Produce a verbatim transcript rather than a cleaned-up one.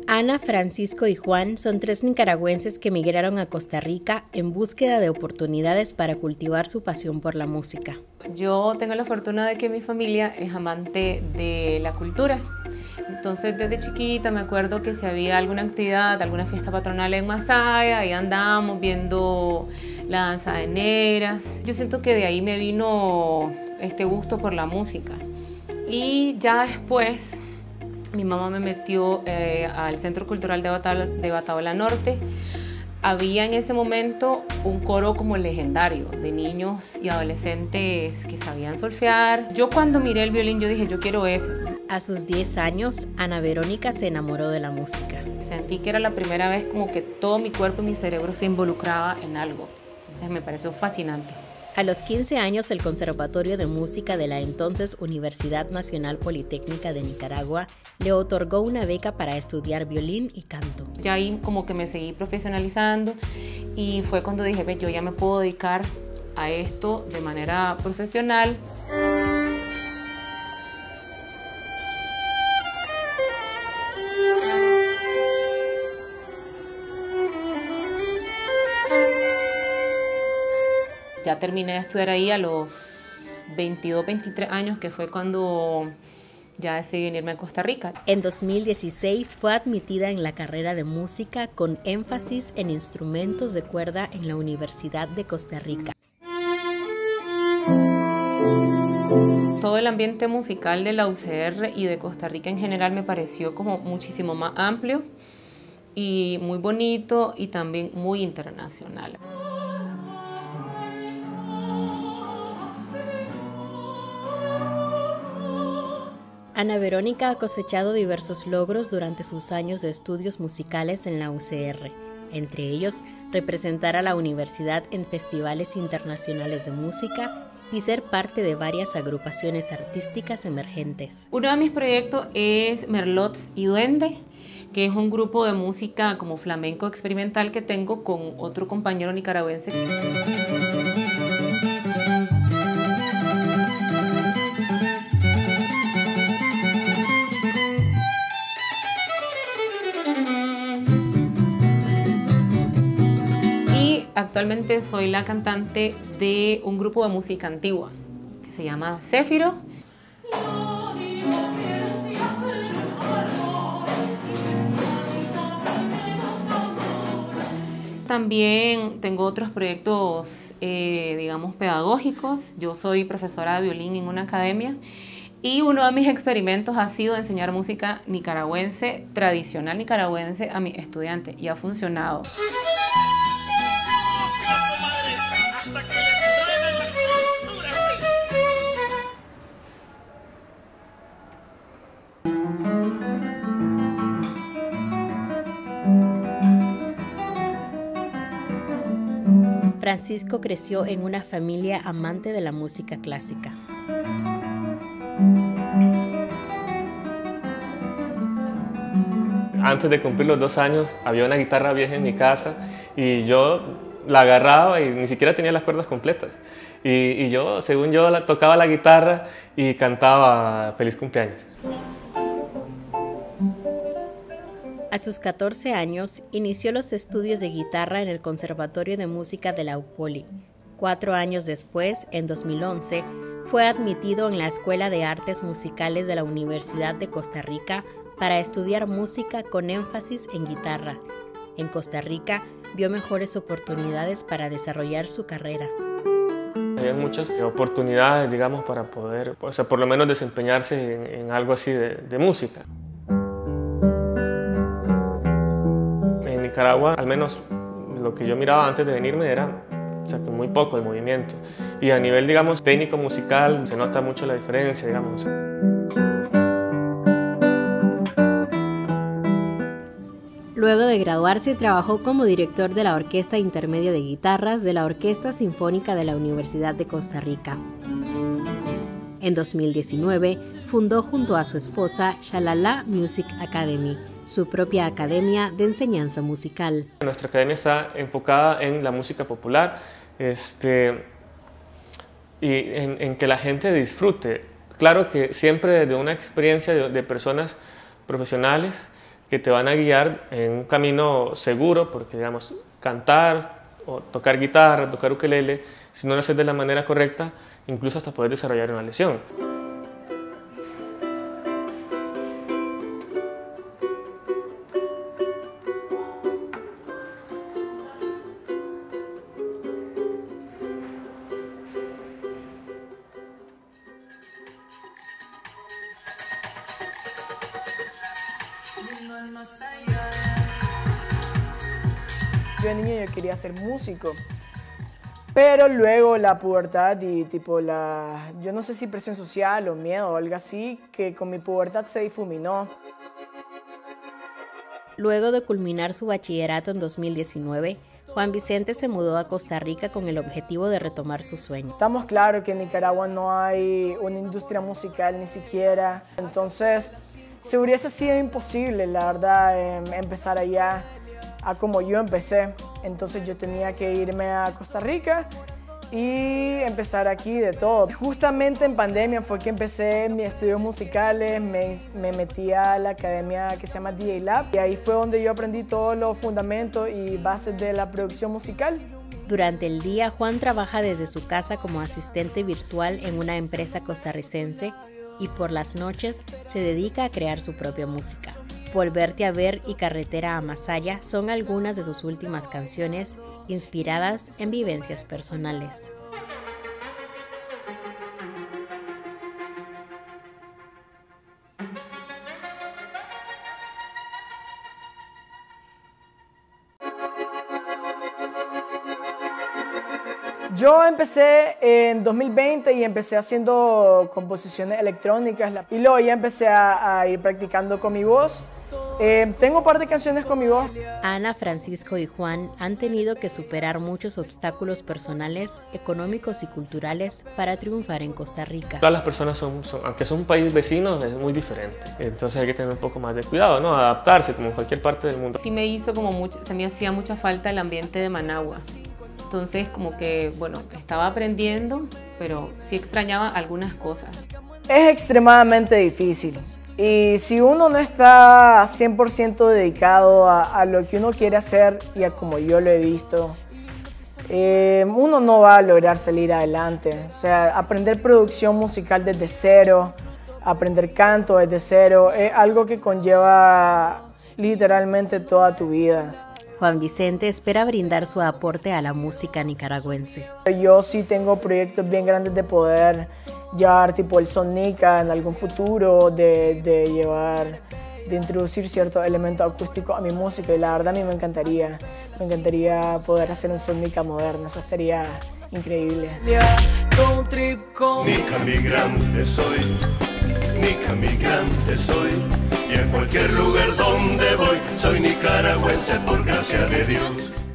Ana, Francisco y Juan son tres nicaragüenses que migraron a Costa Rica en búsqueda de oportunidades para cultivar su pasión por la música. Yo tengo la fortuna de que mi familia es amante de la cultura. Entonces, desde chiquita me acuerdo que si había alguna actividad, alguna fiesta patronal en Masaya, ahí andábamos viendo la danza de negras. Yo siento que de ahí me vino este gusto por la música. Y ya después, mi mamá me metió eh, al Centro Cultural de Bataola, de Bataola Norte. Había en ese momento un coro como legendario de niños y adolescentes que sabían solfear. Yo cuando miré el violín, yo dije, yo quiero eso. A sus diez años, Ana Verónica se enamoró de la música. Sentí que era la primera vez como que todo mi cuerpo y mi cerebro se involucraba en algo. Entonces me pareció fascinante. A los quince años, el Conservatorio de Música de la entonces Universidad Nacional Politécnica de Nicaragua le otorgó una beca para estudiar violín y canto. Ya ahí como que me seguí profesionalizando y fue cuando dije, ve, yo ya me puedo dedicar a esto de manera profesional. Ya terminé de estudiar ahí a los veintidós, veintitrés años, que fue cuando ya decidí venirme a Costa Rica. En dos mil dieciséis fue admitida en la carrera de música con énfasis en instrumentos de cuerda en la Universidad de Costa Rica. Todo el ambiente musical de la U C R y de Costa Rica en general me pareció como muchísimo más amplio y muy bonito y también muy internacional. Ana Verónica ha cosechado diversos logros durante sus años de estudios musicales en la U C R, entre ellos representar a la universidad en festivales internacionales de música y ser parte de varias agrupaciones artísticas emergentes. Uno de mis proyectos es Merlot y Duende, que es un grupo de música como flamenco experimental que tengo con otro compañero nicaragüense. Actualmente soy la cantante de un grupo de música antigua que se llama Céfiro. También tengo otros proyectos, eh, digamos, pedagógicos. Yo soy profesora de violín en una academia y uno de mis experimentos ha sido enseñar música nicaragüense, tradicional nicaragüense, a mis estudiantes y ha funcionado. Francisco creció en una familia amante de la música clásica. Antes de cumplir los dos años había una guitarra vieja en mi casa y yo la agarraba y ni siquiera tenía las cuerdas completas. Y, y yo, según yo, la, tocaba la guitarra y cantaba Feliz Cumpleaños. A sus catorce años, inició los estudios de guitarra en el Conservatorio de Música de la U P O L I. Cuatro años después, en dos mil once, fue admitido en la Escuela de Artes Musicales de la Universidad de Costa Rica para estudiar música con énfasis en guitarra. En Costa Rica, vio mejores oportunidades para desarrollar su carrera. Había muchas oportunidades, digamos, para poder, o sea, por lo menos desempeñarse en, en algo así de, de música. En Nicaragua, al menos lo que yo miraba antes de venirme era, o sea, que muy poco el movimiento. Y a nivel, digamos, técnico musical se nota mucho la diferencia, digamos. Luego de graduarse, trabajó como director de la Orquesta Intermedia de Guitarras de la Orquesta Sinfónica de la Universidad de Costa Rica. En dos mil diecinueve, fundó junto a su esposa Shalala Music Academy, su propia academia de enseñanza musical. Nuestra academia está enfocada en la música popular este, y en, en que la gente disfrute. Claro que siempre desde una experiencia de, de personas profesionales que te van a guiar en un camino seguro, porque digamos, cantar o tocar guitarra, tocar ukelele, si no lo haces de la manera correcta, incluso hasta puedes desarrollar una lesión. Yo de niño yo quería ser músico, pero luego la pubertad y tipo la, yo no sé si presión social o miedo o algo así, que con mi pubertad se difuminó. Luego de culminar su bachillerato en dos mil diecinueve, Juan Vicente se mudó a Costa Rica con el objetivo de retomar su sueño. Estamos claros que en Nicaragua no hay una industria musical ni siquiera, entonces se hubiese sido imposible, la verdad, em, empezar allá a como yo empecé. Entonces yo tenía que irme a Costa Rica y empezar aquí de todo. Justamente en pandemia fue que empecé mis estudios musicales, me, me metí a la academia que se llama D J Lab y ahí fue donde yo aprendí todos los fundamentos y bases de la producción musical. Durante el día, Juan trabaja desde su casa como asistente virtual en una empresa costarricense y por las noches se dedica a crear su propia música. Volverte a ver y Carretera a Masaya son algunas de sus últimas canciones inspiradas en vivencias personales. Yo empecé en dos mil veinte y empecé haciendo composiciones electrónicas y luego ya empecé a, a ir practicando con mi voz. Eh, tengo un par de canciones con mi voz. Ana, Francisco y Juan han tenido que superar muchos obstáculos personales, económicos y culturales para triunfar en Costa Rica. Todas las personas son, son, aunque son un país vecino, es muy diferente. Entonces hay que tener un poco más de cuidado, ¿no? Adaptarse como en cualquier parte del mundo. Sí me hizo como mucho, se me hacía mucha falta el ambiente de Managua. Entonces como que, bueno, estaba aprendiendo, pero sí extrañaba algunas cosas. Es extremadamente difícil. Y si uno no está cien por ciento dedicado a, a lo que uno quiere hacer y a como yo lo he visto, eh, uno no va a lograr salir adelante. O sea, aprender producción musical desde cero, aprender canto desde cero, es algo que conlleva literalmente toda tu vida. Juan Vicente espera brindar su aporte a la música nicaragüense. Yo sí tengo proyectos bien grandes de poder llevar tipo el son nica en algún futuro, de, de llevar, de introducir ciertos elementos acústicos a mi música y la verdad a mí me encantaría, me encantaría poder hacer un son nica moderno, eso estaría increíble. Nica migrante soy, nica migrante soy, y en cualquier lugar donde voy, soy nicaragüense por gracia de Dios.